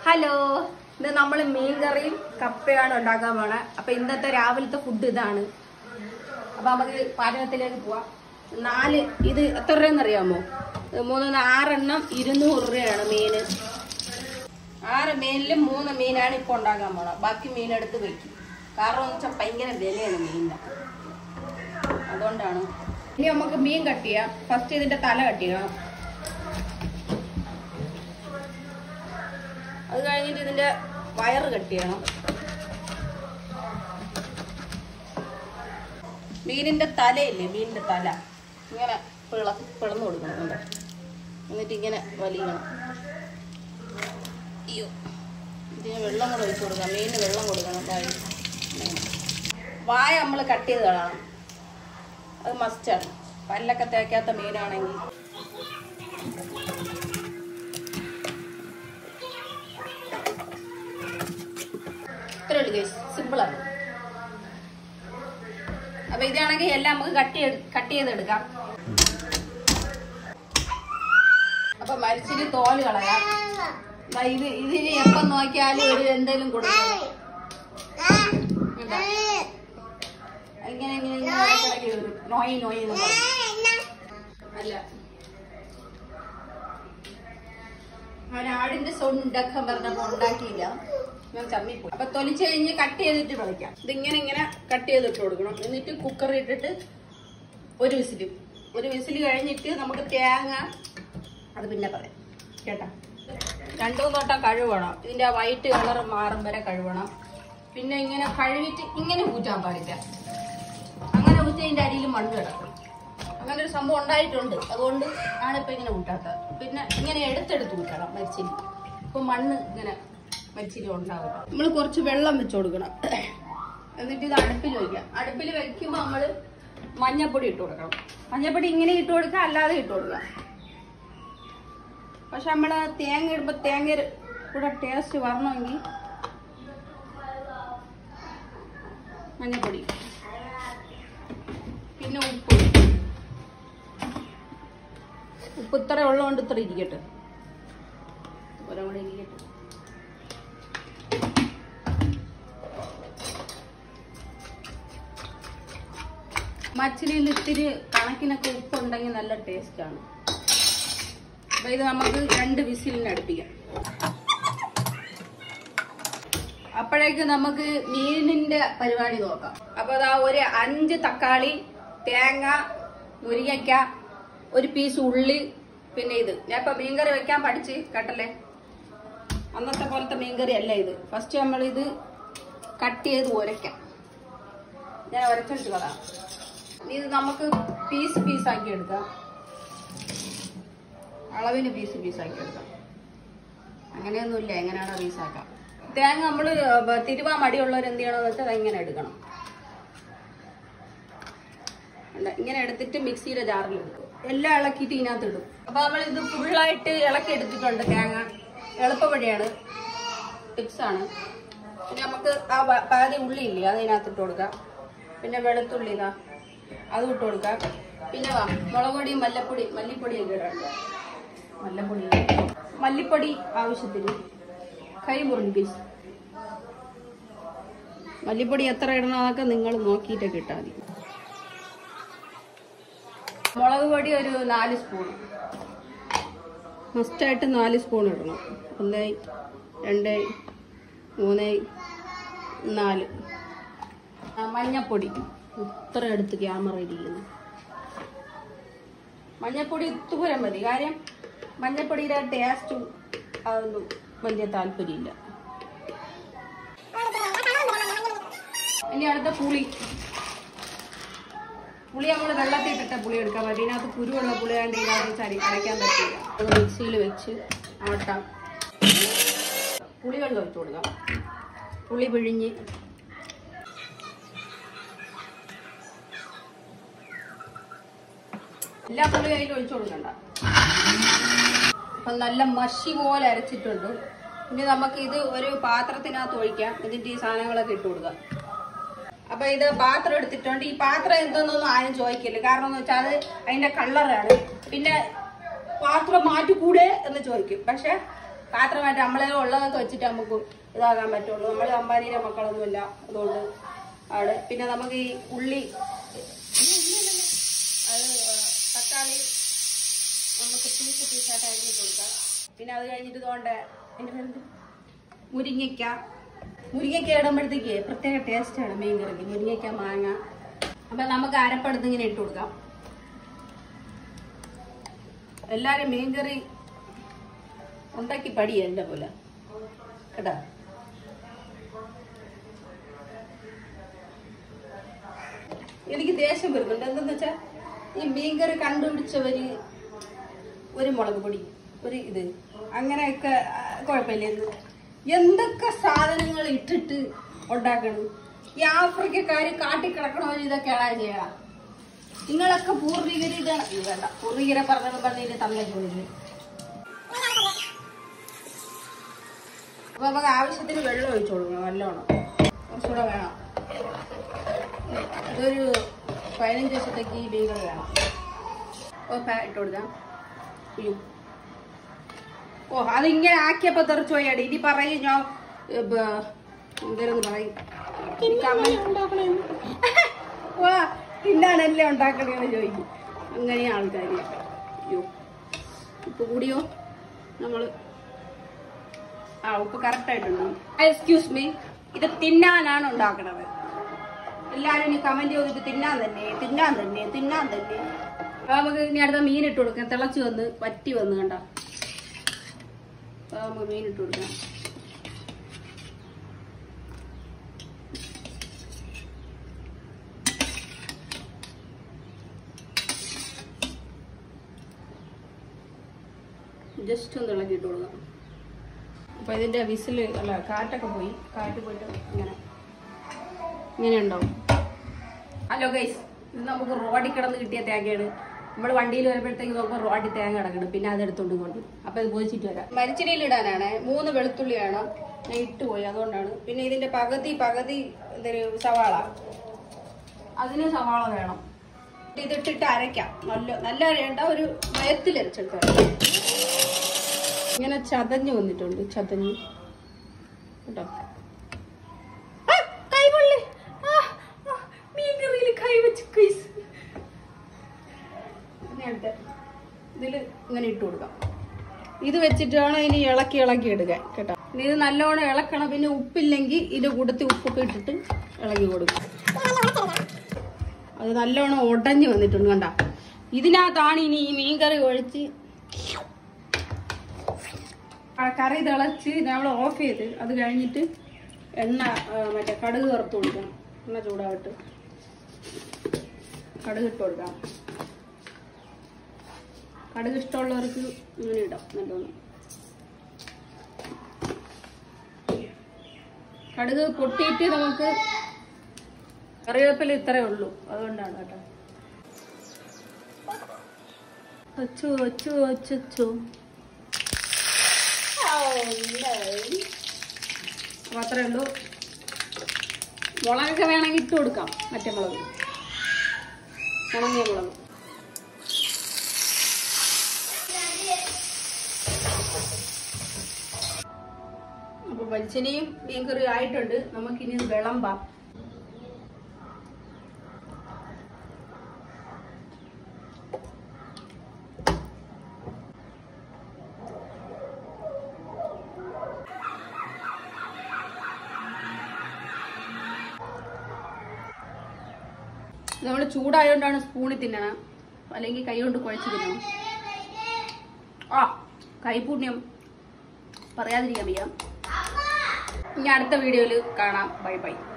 Hello, ഇത് നമ്മൾ മീൻകറിയും കപ്പയാണ് ഉണ്ടാക്കാൻ പോണേ. അപ്പൊ ഇന്നത്തെ രാവിലത്തെ ഫുഡ് ഇതാണ്. അപ്പൊ നമുക്ക് പാചകത്തിലേക്ക് പോവാം. ഇത് എത്ര രൂപയെന്ന് അറിയാമോ? 6 എണ്ണം 200 രൂപയാണ് മീന്. 6 മീനില് 3 മീനാണ് ഇപ്പൊ ഉണ്ടാക്കാൻ പോണത്. ബാക്കി മീനെടുത്ത് വെക്കും. കാരണം എന്ന് വെച്ചാൽ ഭയങ്കര വിലയാണ് മീനിന്, അതുകൊണ്ടാണ്. ഇനി നമുക്ക് മീൻ കട്ട് ചെയ്യാം. ഫസ്റ്റ് ഇതിന്റെ തല കട്ട് ചെയ്യണം. അത് കഴിഞ്ഞിട്ട് ഇതിന്റെ വയറ് കട്ട് ചെയ്യണം. മീനിന്റെ തലയില്ലേ, മീനിന്റെ തല ഇങ്ങനെ പിളർന്നു കൊടുക്കണം. എന്നിട്ട് ഇങ്ങനെ വലിയണം. അയ്യോ, ഇതിന് വെള്ളം കൂടെ ഒഴിച്ചു കൊടുക്കാം. മീനിന് വെള്ളം കൊടുക്കണം. വായ നമ്മൾ കട്ട് ചെയ്ത് കളയണം. അത് മസ്റ്റാണ്. പല്ലൊക്കെ തേക്കാത്ത മീനാണെങ്കിൽ. സിമ്പിളാണ്. അപ്പൊ ഇതാണെങ്കിൽ എല്ലാം നമുക്ക് കട്ട് ചെയ്തെടുക്കാം. അപ്പൊ മരിച്ചിട്ട് തോല് കളയാം. ഇതിന് എപ്പം നോക്കിയാലും ഒരു എന്തെങ്കിലും കൊടുക്കണം. ഇങ്ങനെ നോയി അല്ല, ആടിന്റെ സൊണ്ടൊക്കെ പറഞ്ഞപ്പോ ഉണ്ടാക്കിയില്ല, ഞാൻ ചമ്മിപ്പോയി. അപ്പൊ തൊലിച്ച് കഴിഞ്ഞ് കട്ട് ചെയ്തിട്ട് കളിക്കാം. ഇങ്ങനെ കട്ട് ചെയ്തിട്ട് കൊടുക്കണം. എന്നിട്ട് കുക്കറിൽ ഇട്ടിട്ട് ഒരു വിസിൽ കഴിഞ്ഞിട്ട് നമുക്ക് തേങ്ങ, അത് പിന്നെ പറയാം കേട്ടാ. 2-3 വട്ടം കഴുകണം. ഇതിന്റെ വൈറ്റ് കളർ മാറും വരെ കഴുകണം. പിന്നെ ഇങ്ങനെ കഴുകിട്ട് ഇങ്ങനെ ഊറ്റാൻ പാടില്ല. അങ്ങനെ ഊറ്റതിന്റെ അടിയിൽ മണ്ണ് കിടക്കും. അങ്ങനെ ഒരു സംഭവം ഉണ്ടായിട്ടുണ്ട്. അതുകൊണ്ട് ആണ് ഇപ്പൊ ഇങ്ങനെ ഊട്ടാത്തത്. പിന്നെ ഇങ്ങനെ എടുത്തെടുത്ത് ഊറ്റണം മരിച്ചിരി. ഇപ്പൊ മണ്ണ് ഇങ്ങനെ മരിച്ചിരി ഉണ്ടാവും. നമ്മൾ കുറച്ച് വെള്ളം വെച്ച് കൊടുക്കണം. എന്നിട്ട് ഇത് അടുപ്പിൽ വയ്ക്കാം. അടുപ്പിൽ വെക്കുമ്പോൾ നമ്മള് മഞ്ഞപ്പൊടി ഇട്ട് കൊടുക്കണം. മഞ്ഞപ്പൊടി ഇങ്ങനെ ഇട്ട് കൊടുക്കാം, അല്ലാതെ ഇട്ട് കൊടുക്കാം. പക്ഷെ നമ്മള് തേങ്ങ ഇടുമ്പോ തേങ്ങ കൂടെ ടേസ്റ്റ് വരണമെങ്കിൽ മഞ്ഞപ്പൊടി, പിന്നെ ഉപ്പ് ഇത്ര ഉള്ളതുകൊണ്ട് ഇത്ര ഇരിക്കട്ടെ. ഓരോ കൂടെ ഇരിക്കട്ടെ. മച്ചിലിയിൽ ഇത്തിരി കണക്കിനൊക്കെ ഉപ്പുണ്ടെങ്കിൽ നല്ല ടേസ്റ്റാണ്. അപ്പൊ ഇത് നമുക്ക് 2 വിസിലിന് അടുപ്പിക്കാം. അപ്പോഴേക്ക് നമുക്ക് മീനിന്റെ പരിപാടി നോക്കാം. അപ്പൊ അതാ ഒരു 5 തക്കാളി, തേങ്ങ, മുരിങ്ങയ്ക്ക, ഒരു പീസ് ഉള്ളി, പിന്നെ ഇത് ഞാൻ ഇപ്പൊ മീൻകറി വെക്കാൻ പഠിച്ച് കേട്ടല്ലേ. അന്നത്തെ പോലത്തെ മീൻകറി അല്ല ഇത്. ഫസ്റ്റ് നമ്മൾ ഇത് കട്ട് ചെയ്ത് ഉരയ്ക്കാം. ഞാൻ ഉരച്ചിട്ട് കളാം. ഇത് നമുക്ക് പീസാക്കി എടുക്കാം. അളവിന് പീസാക്കി എടുക്കാം. അങ്ങനെയൊന്നുമില്ല, എങ്ങനെയാണോ പീസാക്കാം. തേങ്ങ നമ്മൾ തിരുവാൻ മടിയുള്ളവർ എന്ത് ചെയ്യണമെന്ന് വെച്ചാൽ അതിങ്ങനെ എടുക്കണം. ഇങ്ങനെ എടുത്തിട്ട് മിക്സിയുടെ ജാറിൽ എടുക്കും. എല്ലാം ഇളക്കിയിട്ട് ഇതിനകത്ത് ഇടും. അപ്പൊ നമ്മൾ ഇത് ഫുള്ളായിട്ട് ഇളക്കി എടുത്തിട്ടുണ്ട്. തേങ്ങ എളുപ്പവഴിയാണ്, ടിപ്സാണ്. പിന്നെ നമുക്ക് ആ പകുതി ഉള്ളി ഇല്ലേ, അത് ഇതിനകത്ത് ഇട്ട് കൊടുക്കാം. പിന്നെ വെളുത്തുള്ളി ഇതാ, അതും ഇട്ട് കൊടുക്കാം. പിന്നെ മുളക് പൊടി, മല്ലിപ്പൊടിയൊക്കെ ഇടാണ്ട്. മല്ലിപ്പൊടി ആവശ്യത്തിന്, കരിമുറിഞ്ഞ് പീസ്. മല്ലിപ്പൊടി എത്ര ഇടണമെന്നൊക്കെ നിങ്ങൾ നോക്കിയിട്ടൊക്കെ ഇട്ടാൽ മതി. മുളക് പൊടി ഒരു 4 സ്പൂൺ, മസ്റ്റായിട്ട് 4 സ്പൂൺ ഇടണം. 1, 2, 3, 4. മഞ്ഞപ്പൊടി ഇത്ര എടുത്ത് ക്യാമറ ഇരിക്കുന്നു. മഞ്ഞപ്പൊടി ഇത്തുപുരം മതി. കാര്യം മഞ്ഞപ്പൊടിയുടെ ടേസ്റ്റും അതൊന്നും വലിയ താല്പര്യമില്ല. ഇനി അടുത്ത പുളി നമ്മൾ വെള്ളത്തിൽ ഇട്ടിട്ട പുളി എടുക്കാൻ പറ്റും. ഇതിനകത്ത് കുരുവുള്ള പുളിയാണ്ട് ഇതിനകത്ത് അരയ്ക്കാൻ പറ്റില്ല. അത് മിക്സിയിൽ വെച്ച് ആട്ടാം. പുളി വെള്ളം ഒഴിച്ചു കൊടുക്കാം. പുളി പിഴിഞ്ഞ് എല്ലാ പുളിയും അതിൽ ഒഴിച്ചു കൊടുക്കണ്ട. അപ്പൊ നല്ല മഷി പോലെ അരച്ചിട്ടുണ്ട്. ഇനി നമുക്ക് ഇത് ഒരു പാത്രത്തിനകത്ത് ഒഴിക്കാം. ഇതിന്റെ ഈ സാധനങ്ങളൊക്കെ ഇട്ട് കൊടുക്കാം. അപ്പൊ ഇത് പാത്രം എടുത്തിട്ടുണ്ട്. ഈ പാത്രം എന്തെന്നൊന്നും ആരും ചോദിക്കില്ല. കാരണം എന്ന് വെച്ചാൽ അത് അതിന്റെ കളറാണ്. പിന്നെ പാത്രം മാറ്റിക്കൂടെ എന്ന് ചോദിക്കും. പക്ഷെ പാത്രമായിട്ട് നമ്മളെ ഉള്ളതൊക്കെ വെച്ചിട്ട് നമുക്ക് ഇതാകാൻ പറ്റുള്ളൂ. നമ്മൾ അമ്പാനിയുടെ മക്കളൊന്നുമില്ല, അതുകൊണ്ട് ആണ്. പിന്നെ നമുക്ക് ഈ ഉള്ളി അത് തക്കാളി നമുക്ക് പീസായിട്ട് അരിഞ്ഞിട്ട് കൊടുക്കാം. പിന്നെ അത് കഴിഞ്ഞിട്ട് ഇതുകൊണ്ട് എൻ്റെ പേര് മുരിങ്ങയ്ക്ക ഇടുമ്പോഴത്തേക്ക് പ്രത്യേക ടേസ്റ്റാണ് മീൻ കറിക്ക്. മുരിങ്ങയ്ക്ക, മാങ്ങ. അപ്പം നമുക്ക് അരപ്പെടുത്ത് ഇങ്ങനെ ഇട്ട് കൊടുക്കാം. എല്ലാവരും മീൻകറി ഉണ്ടാക്കി പഠിയ എൻ്റെ പോലെ കേട്ടാ. എനിക്ക് ദേഷ്യം വരുന്നുണ്ട്. എന്തെന്ന് വെച്ചാൽ ഈ മീൻകറി കണ്ടുപിടിച്ചവര് ഒരു മുളക് പൊടി, ഒരു ഇത് അങ്ങനെയൊക്കെ കുഴപ്പമില്ലായിരുന്നു. എന്തൊക്കെ സാധനങ്ങൾ ഇട്ടിട്ട് ഉണ്ടാക്കണം. ഈ ആഫ്രിക്കക്കാര് കാട്ടിക്കിടക്കണവര് ഇതൊക്കെയാണ് ചെയ്യണം. നിങ്ങളൊക്കെ പൂർവികര് ഇതാണ്. വേണ്ട, പൂർവികരെ പറഞ്ഞിട്ട് തന്നേക്കുന്നില്ല. അപ്പൊ നമുക്ക് ആവശ്യത്തിന് വെള്ളം ഒഴിച്ചു കൊടുക്കണം. നല്ലോണം കുറച്ചുകൂടെ വേണം. ഇതൊരു 15 ദിവസത്തേക്ക് ഈ മീൻ കറി വേണം. ഇട്ട് കൊടുക്കാം. ഓ, അതിങ്ങനെ ആക്കിയപ്പോ തെറിച്ചു പോയാടി. ഇനി പറയും ഞാൻ എന്തേലും പറയും. പിന്നാണല്ലേ ഉണ്ടാക്കണേന്ന് ചോദിക്കും. അങ്ങനെയാ ആൾക്കാര്. അയ്യോ, ഉപ്പ് കൂടിയോ? നമ്മള് ഉപ്പ് കറക്റ്റ് ആയിട്ടുണ്ട്. എക്സ്ക്യൂസ് മീ, ഇത് തിന്നാനാണ് ഉണ്ടാക്കണത്. എല്ലാരും ഇനി കമന്റ് ചെയ്തിട്ട് തിന്നാൻ തന്നെ. നമുക്ക് ഇനി അടുത്ത മീൻ ഇട്ട് കൊടുക്കാം. തിളച്ച് വന്ന് വറ്റി വന്ന് കണ്ട നമുക്ക് മീൻ ഇട്ട് കൊടുക്കാം. ജസ്റ്റ് ഒന്ന് ഇളക്കിയിട്ട് കൊടുക്കാം. അപ്പൊ ഇതിന്റെ വിസില് അല്ല കാറ്റൊക്കെ പോയി. കാറ്റ് പോയിട്ട് ഇങ്ങനെ ഉണ്ടാവും. ഹലോ ഗൈസ്, ഇത് നമുക്ക് റോഡിൽ കിടന്ന് കിട്ടിയ തേങ്ങയാണ്. നമ്മൾ വണ്ടിയിൽ വരുമ്പോഴത്തേക്ക് നോക്കുമ്പോൾ റോഡിൽ തേങ്ങ കിടക്കണം. പിന്നെ അതെടുത്തോണ്ട് കൊണ്ട് അപ്പൊ ഇത് പോയിച്ചിട്ട് വരാം. മരിച്ചിനിയിൽ ഇടാനാണ് 3 വെളുത്തുള്ളി വേണം. ഞാൻ ഇട്ടുപോയി, അതുകൊണ്ടാണ്. പിന്നെ ഇതിന്റെ പകുതി എന്തൊരു സവാള, അതിന് സവാള വേണം. ഇതിട്ടിട്ട് അരയ്ക്കാം. നല്ല അരയണ്ട, ഒരു മയത്തിൽ അരച്ചെടുക്കാം. ഇങ്ങനെ ചതഞ്ഞ് വന്നിട്ടുണ്ട്. ചതഞ്ഞ് കേട്ടോ. ഇതില് ഇങ്ങനെ ഇട്ട് കൊടുക്കാം. ഇത് വെച്ചിട്ടാണ് ഇനി ഇളക്കി എടുക്കാൻ കേട്ടോ. ഇനി ഇത് നല്ലോണം ഇളക്കണം. പിന്നെ ഉപ്പില്ലെങ്കിൽ ഇത് കൂടത്തി ഉപ്പൊക്കെ ഇട്ടിട്ട് ഇളക്കി കൊടുക്കും. അത് നല്ലോണം ഉടഞ്ഞു വന്നിട്ടുണ്ട് കണ്ട. ഇതിനകത്താണ് ഇനി ഈ മീൻ കറി ഒഴിച്ച് കറി തിളച്ച് നമ്മൾ ഓഫ് ചെയ്ത് അത് കഴിഞ്ഞിട്ട് എണ്ണ മറ്റേ കടുക് വറുത്ത് കൊടുക്കണം. എണ്ണ ചൂടാവിട്ട് കടുക് ഇട്ട് കൊടുക്കാം. കടുക് ഇഷ്ടമുള്ളവർക്ക് ഇങ്ങനെ ഇടാം. നല്ലോണം കടുക് പൊട്ടിയിട്ട് നമുക്ക് കറിവേപ്പില ഇത്രേ ഉള്ളൂ, അതുകൊണ്ടാണ് കേട്ടോ. അപ്പൊ അത്രേ ഉള്ളൂ. മുളകൊക്കെ വേണമെങ്കിൽ ഇട്ട് കൊടുക്കാം. മറ്റേ മുളക്, ഉണങ്ങിയ മുളക്. അപ്പൊ വെളിച്ചെണ്ണയും മീൻ കറി ആയിട്ടുണ്ട്. നമുക്കിനി വിളമ്പാം. നമ്മൾ ചൂടായോണ്ടാണ് സ്പൂണിൽ തിന്നണം, അല്ലെങ്കിൽ കൈ കൊണ്ട് കുഴച്ച് തിന്നണം. കൈപുണ്യം പറയാതിരിക്കാൻ വയ്യ. ഇനി അടുത്ത വീഡിയോയിൽ കാണാം. Bye by.